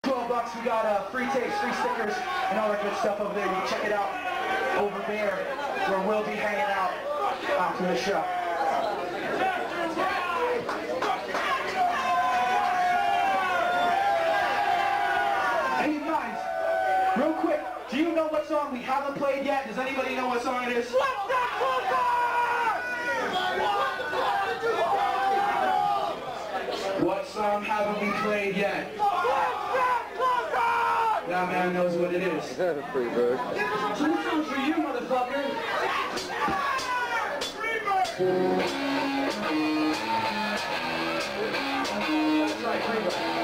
$12. We got free tapes, free stickers, and all that good stuff over there. You can check it out over there where we'll be hanging out after the show. Hey guys, real quick, do you know what song we haven't played yet? Does anybody know what song it is? What song haven't we played yet? That man knows what it is. Free bird. So this one's for you, motherfucker. That's right, Freebird.